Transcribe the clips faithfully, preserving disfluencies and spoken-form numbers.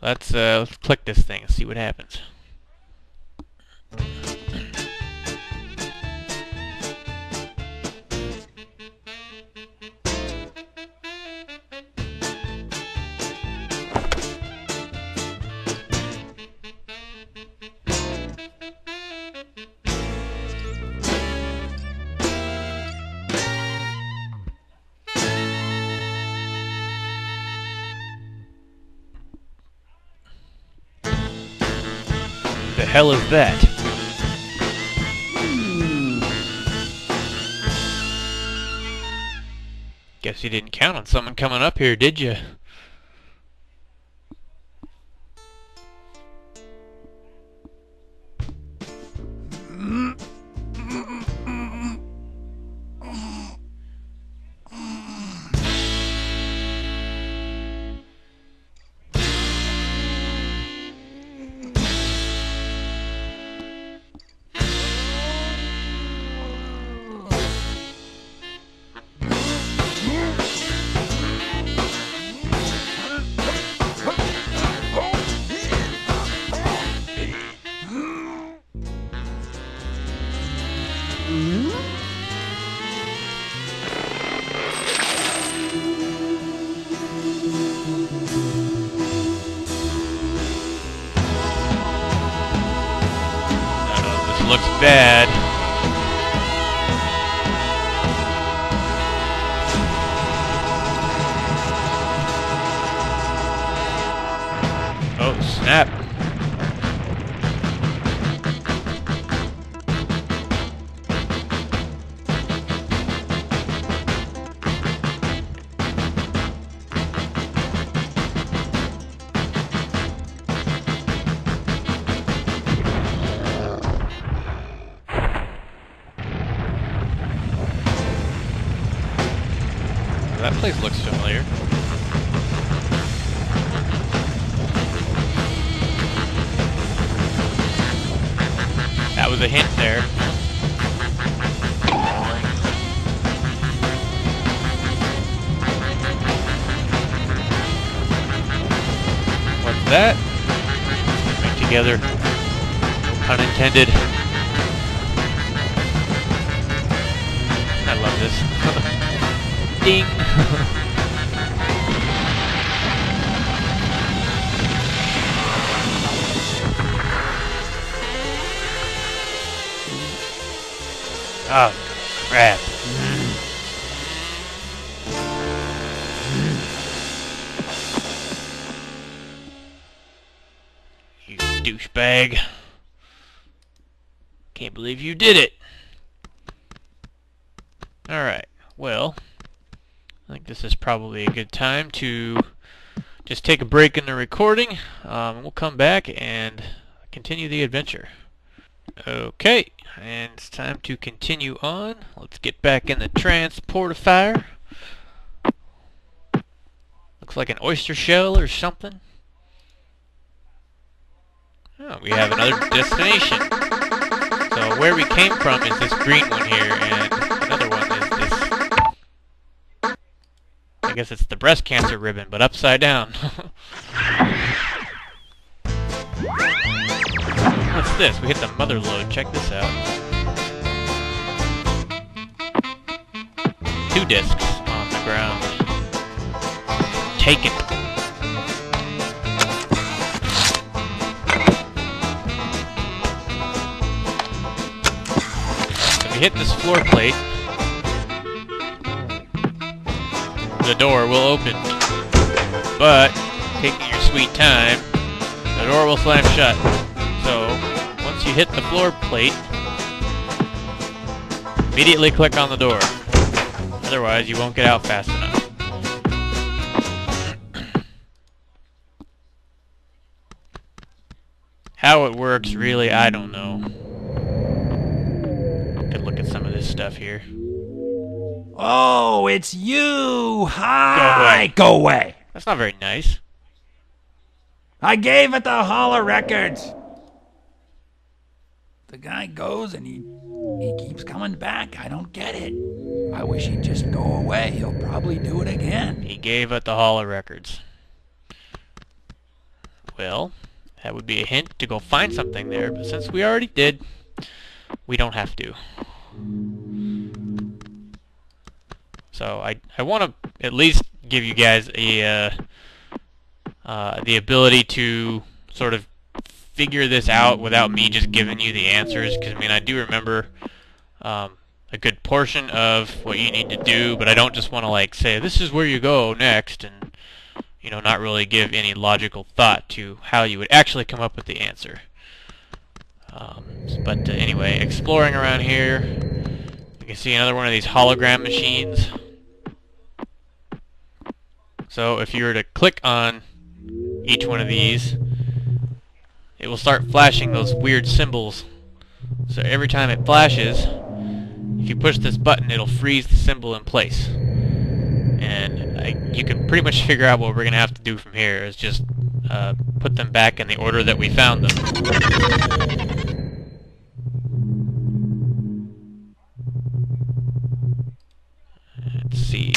Let's uh, let's click this thing and see what happens. The hell is that? Guess you didn't count on someone coming up here, did you? Looks bad. Oh, snap. That place looks familiar. That was a hint there. What's that? Bring together. No pun intended. I love this. Ding! Oh, crap. You douchebag. Can't believe you did it. Alright, well, I think this is probably a good time to just take a break in the recording. Um, we'll come back and continue the adventure. Okay, and it's time to continue on. Let's get back in the transportifier. Looks like an oyster shell or something. Oh, we have another destination. So where we came from is this green one here, and another one is this. I guess it's the breast cancer ribbon, but upside down. What's this? We hit the mother lode. Check this out. Two discs on the ground. Take it. So we hit this floor plate. The door will open. But, taking your sweet time, the door will slam shut. So, once you hit the floor plate, immediately click on the door. Otherwise, you won't get out fast enough. How it works, really, I don't know. Could look at some of this stuff here. Oh, it's you! Hi! Go away. Go away! That's not very nice. I gave it the Holler Records! The guy goes and he he keeps coming back. I don't get it. I wish he'd just go away. He'll probably do it again. He gave it the Holo Records. Well, that would be a hint to go find something there, but since we already did, we don't have to. So I, I want to at least give you guys a uh, uh, the ability to sort of figure this out without me just giving you the answers, because I mean I do remember um, a good portion of what you need to do, but I don't just want to like say this is where you go next and you know not really give any logical thought to how you would actually come up with the answer. Um, but uh, anyway, exploring around here, you can see another one of these hologram machines. So if you were to click on each one of these, it will start flashing those weird symbols. So every time it flashes, if you push this button, it'll freeze the symbol in place. And I, you can pretty much figure out what we're going to have to do from here is just uh, put them back in the order that we found them. Let's see.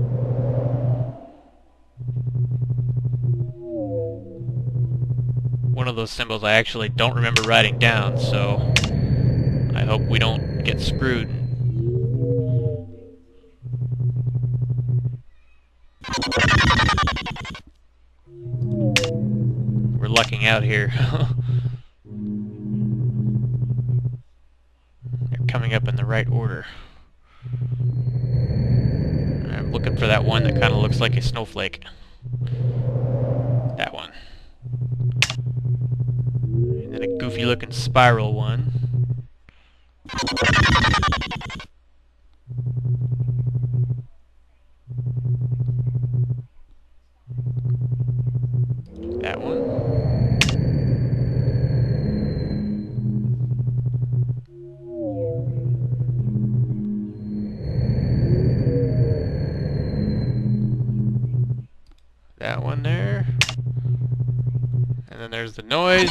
One of those symbols I actually don't remember writing down, so I hope we don't get screwed. We're lucking out here. They're coming up in the right order. I'm looking for that one that kind of looks like a snowflake. That one. And then a goofy looking spiral one. That one. That one there. And then there's the noise.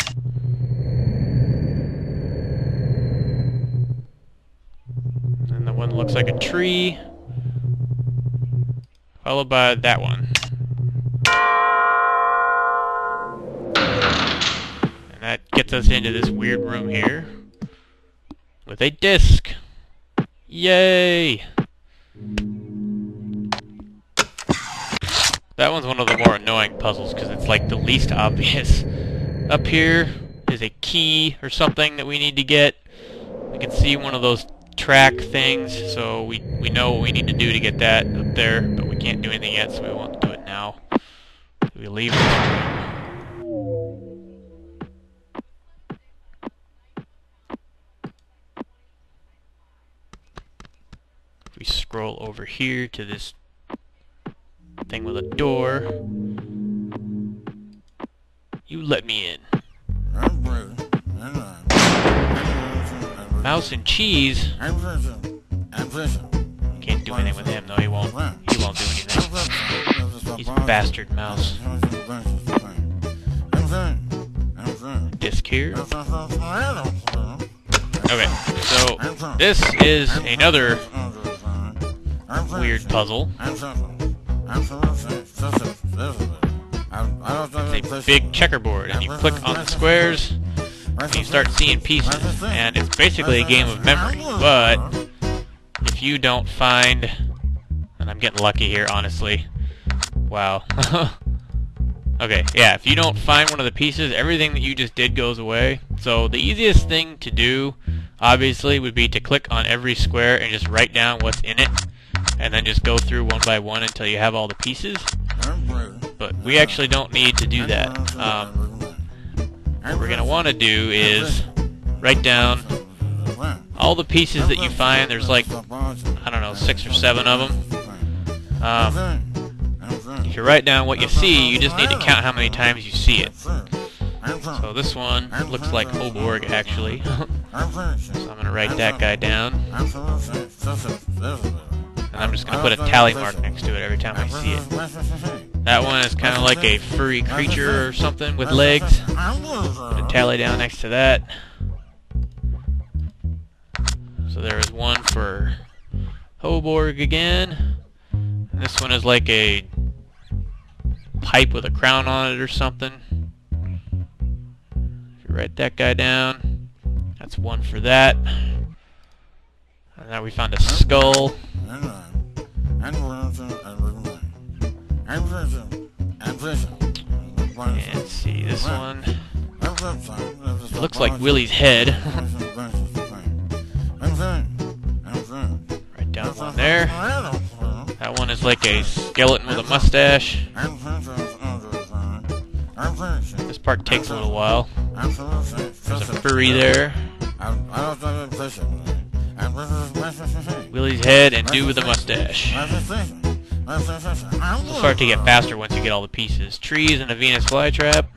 And the one that looks like a tree. Followed by that one. And that gets us into this weird room here. With a disc. Yay! That one's one of the more annoying puzzles because it's like the least obvious. Up here is a key or something that we need to get. We can see one of those track things, so we, we know what we need to do to get that up there, but we can't do anything yet, so we won't do it now. We leave it. We scroll over here to this thing with a door. You let me in. Mouse and cheese. Can't do anything with him though. He won't. He won't do anything. He's a bastard mouse. Disc here. Okay, so this is another weird puzzle. It's a big checkerboard, and you click on the squares, and you start seeing pieces, and it's basically a game of memory, but if you don't find, and I'm getting lucky here, honestly, wow, okay, yeah, if you don't find one of the pieces, everything that you just did goes away, so the easiest thing to do, obviously, would be to click on every square and just write down what's in it, and then just go through one by one until you have all the pieces. But we actually don't need to do that. Um, what we're going to want to do is write down all the pieces that you find. There's like, I don't know, six or seven of them. Um, if you write down what you see, you just need to count how many times you see it. So this one looks like Hoborg, actually. So I'm going to write that guy down. And I'm just going to put a tally mark next to it every time I see it. That one is kind of like a furry creature or something with legs. Put a tally down next to that. So there is one for Hoborg again. And this one is like a pipe with a crown on it or something. write that guy down. That's one for that. And now we found a skull. And let's see, this one. It looks like Willie's head. Right down one there. That one is like a skeleton with a mustache. This part takes a little while. There's a furry there. Willie's head and dude with a mustache. It'll start to get faster once you get all the pieces. Trees and a Venus flytrap.